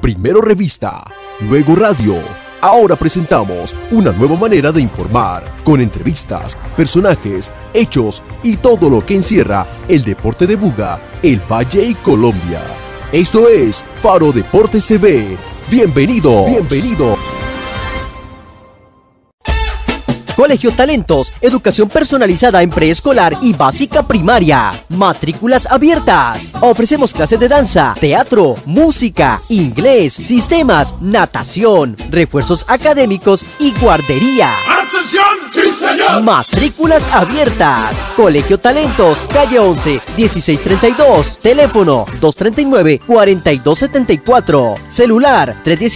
Primero revista, luego radio. Ahora presentamos una nueva manera de informar, con entrevistas, personajes, hechos y todo lo que encierra el deporte de Buga, el Valle y Colombia. Esto es Faro Deportes TV. ¡Bienvenido! ¡Bienvenido! Colegio Talentos, educación personalizada en preescolar y básica primaria. Matrículas abiertas. Ofrecemos clases de danza, teatro, música, inglés, sistemas, natación, refuerzos académicos y guardería. ¡Atención! ¡Sí, señor! Matrículas abiertas. Colegio Talentos, calle 11, 1632. Teléfono 239-4274. Celular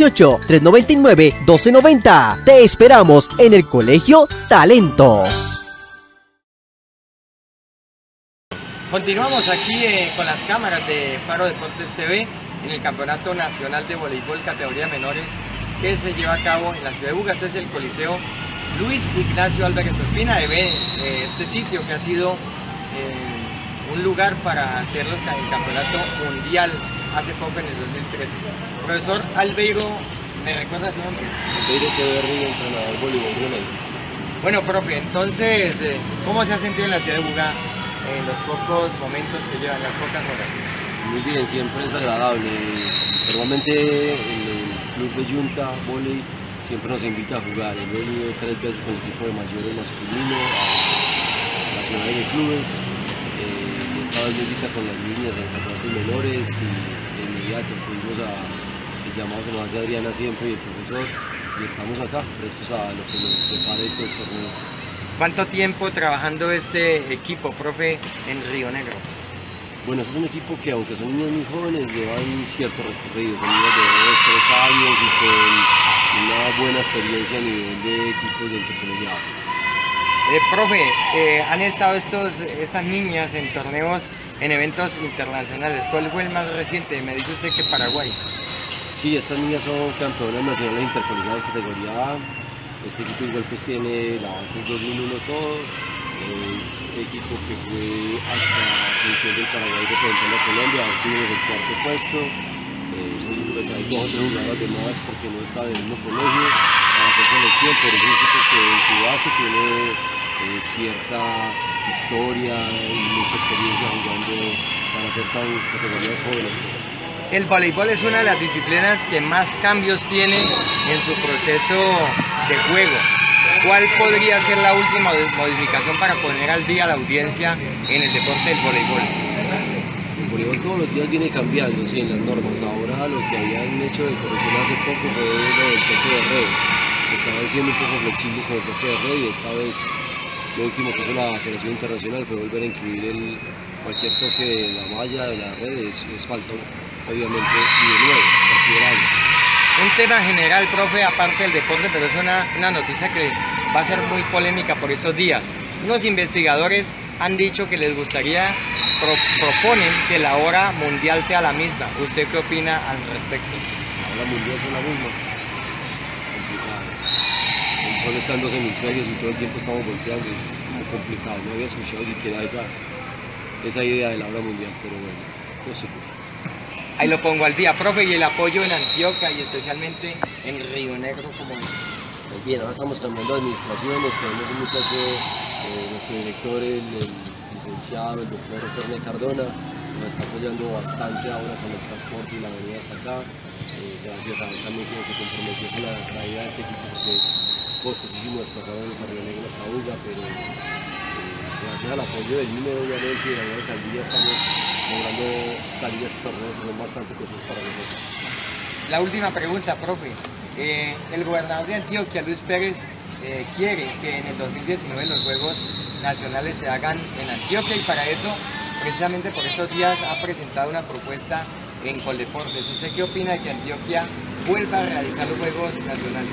318-399-1290. Te esperamos en el Colegio Talentos. Continuamos aquí con las cámaras de Faro Deportes TV en el Campeonato Nacional de Voleibol categoría menores que se lleva a cabo en la ciudad de Buga. Este es el Coliseo Luis Ignacio Álvarez Ospina. Este sitio que ha sido un lugar para hacer el campeonato mundial hace poco en el 2013. Profesor Albeiro, ¿me recuerda su nombre? Albeiro Echeverri, entrenador voleibol Brunei. Bueno, profe, entonces, ¿cómo se ha sentido en la ciudad de Buga en los pocos momentos que llevan, las pocas horas? Muy bien, siempre es agradable. Normalmente el club de Junta Voley siempre nos invita a jugar. He venido 3 veces con el equipo de mayores masculino a nacionales de clubes. Esta vez me invita con las niñas en campeonatos menores y de inmediato fuimos el llamado que nos hace Adriana siempre y el profesor. Y estamos acá, prestos a lo que nos prepare estos torneos. ¿Cuánto tiempo trabajando este equipo, profe, en Río Negro? Bueno, es un equipo que, aunque son niños muy jóvenes, llevan cierto recorrido. Son niños de 2, 3 años y con una buena experiencia a nivel de equipos de intercolegiado. Profe, han estado estas niñas en torneos, en eventos internacionales. ¿Cuál fue el más reciente? Me dice usted que Paraguay. Sí, estas niñas son campeonas nacionales intercolegiadas categoría A. Este equipo igual pues tiene la base es 2001 todo. Es equipo que fue hasta Asunción del Paraguay representando a Colombia. Ahora tuvimos el 4º puesto. Es un equipo que trae 2 o 3 jugadoras de más porque no está en el mismo colegio para hacer selección, pero es un equipo que en su base tiene cierta historia y mucha experiencia jugando para ser tan categorías jóvenes. El voleibol es una de las disciplinas que más cambios tiene en su proceso de juego. ¿Cuál podría ser la última modificación para poner al día a la audiencia en el deporte del voleibol? El voleibol todos los días viene cambiando, sí, en las normas. Ahora lo que habían hecho de corrección hace poco fue lo del toque de red. Estaban siendo un poco flexibles con el toque de red y esta vez lo último que hizo la Federación Internacional fue volver a incluir cualquier toque de la malla, de la red, es falta, obviamente, y de nuevo, considerable. Un tema general, profe, aparte del deporte, pero es una noticia que va a ser muy polémica por estos días. Unos investigadores han dicho que les gustaría, proponen que la hora mundial sea la misma. ¿Usted qué opina al respecto? La hora mundial es la misma. Complicado. El sol está en 2 hemisferios y todo el tiempo estamos volteando, es como complicado. No había escuchado siquiera esa idea de la hora mundial, pero bueno, no sé. Ahí lo pongo al día, profe, y el apoyo en Antioquia y especialmente en Río Negro, como es. Pues bien, ahora estamos cambiando de administraciones, tenemos un muchacho, nuestro director, el licenciado, el doctor René Cardona, nos está apoyando bastante ahora con el transporte y la venida hasta acá. Gracias a él también que se comprometió con la traída de este equipo, porque es costosísimo desplazar desde Río Negro hasta Buga, pero gracias al apoyo del INE, obviamente, y de la nueva alcaldía estamos logrando salir a estos torneos que son bastante costosos para nosotros. La última pregunta, profe. El gobernador de Antioquia, Luis Pérez, quiere que en el 2019 los Juegos Nacionales se hagan en Antioquia y para eso, precisamente por esos días, ha presentado una propuesta en Coldeportes. ¿Usted qué opina de que Antioquia vuelva a realizar los Juegos Nacionales?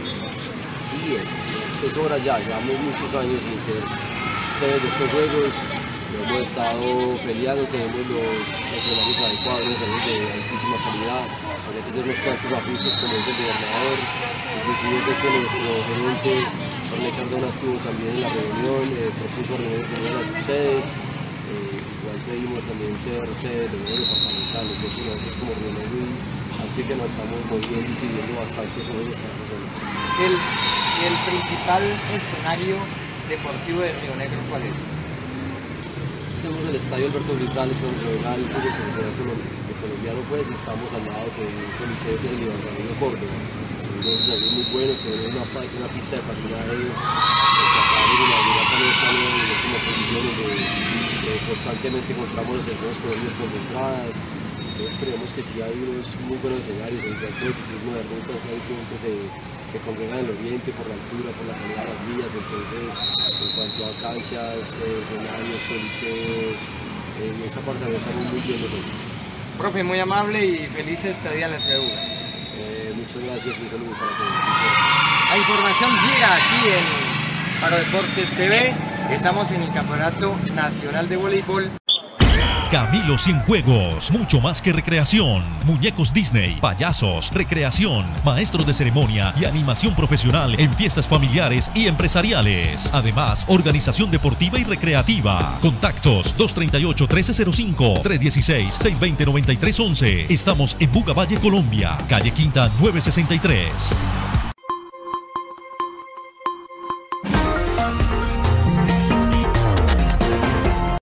Sí, es hora ya, llevamos muchos años sin ser sede de estos Juegos. Hemos estado peleando, tenemos los escenarios adecuados, escenarios de altísima calidad. Habría que hacer unos cuantos ajustes, como dice el gobernador. Inclusive sé que nuestro gerente, René Cardona, estuvo también en la reunión, propuso reunir con las subsedes. Igual pedimos también ser sede de los departamentales. Es que nosotros como Río Negro sentir que nos estamos moviendo y pidiendo bastante sobre para nosotros. El principal escenario deportivo de Río Negro, ¿cuál es? Hacemos el estadio Alberto Grisales, donde se juega el fútbol profesional colombiano, pues estamos al lado con el Coliseo de Libertador de Córdoba. Son dos escenarios muy buenos, tenemos una pista de patinaje que acaba de inaugurar también están en óptimas condiciones, constantemente encontramos las selecciones colombianas concentradas. Entonces creemos que sí hay unos muy buenos escenarios, en todo el ciclismo de ruta que siempre se congrega en el oriente por la altura, por la calidad de las vías. Entonces en cuanto a canchas, escenarios, coliseos, en esta parte también estamos muy bien nosotros. Profe, muy amable y feliz estadía en la ciudad de Buga. Muchas gracias, un saludo para todos. La información llega aquí en Paro Deportes TV. Estamos en el Campeonato Nacional de Voleibol. Camilo Cienfuegos, mucho más que recreación. Muñecos Disney, payasos, recreación, maestros de ceremonia y animación profesional en fiestas familiares y empresariales. Además, organización deportiva y recreativa. Contactos 238-1305, 316-620-9311. Estamos en Buga Valle, Colombia, calle Quinta 963.